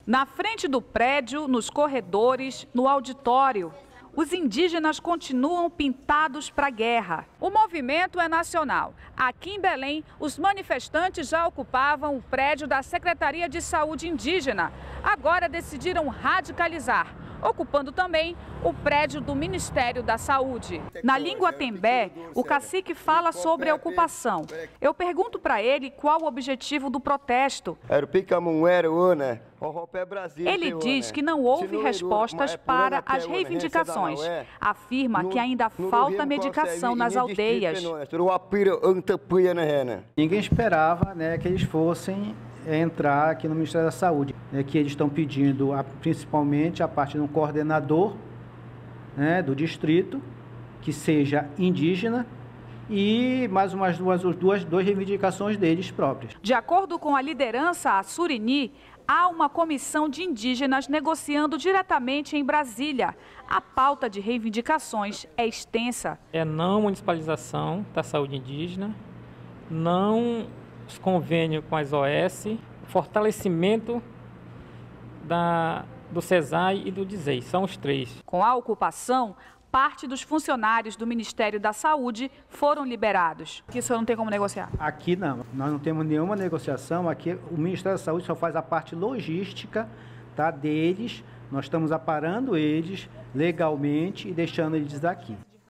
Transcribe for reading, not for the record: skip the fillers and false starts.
Na frente do prédio, nos corredores, no auditório, os indígenas continuam pintados para a guerra. O movimento é nacional. Aqui em Belém, os manifestantes já ocupavam o prédio da Secretaria de Saúde Indígena. Agora decidiram radicalizar, ocupando também o prédio do Ministério da Saúde. Na língua tembé, o cacique fala sobre a ocupação. Eu pergunto para ele qual o objetivo do protesto. Ele diz que não houve respostas para as reivindicações. Afirma que ainda falta medicação nas aldeias. Ninguém esperava, que eles fossem entrar aqui no Ministério da Saúde, que eles estão pedindo principalmente a parte de um coordenador do distrito, que seja indígena, e mais umas duas reivindicações deles próprios. De acordo com a liderança Assurini, há uma comissão de indígenas negociando diretamente em Brasília. A pauta de reivindicações é extensa. É não municipalização da saúde indígena, não os convênios com as OS, fortalecimento do CESAI e do DISEI, são os três. Com a ocupação, parte dos funcionários do Ministério da Saúde foram liberados. Aqui o senhor não tem como negociar? Aqui não, nós não temos nenhuma negociação, aqui o Ministério da Saúde só faz a parte logística deles, nós estamos aparando eles legalmente e deixando eles aqui.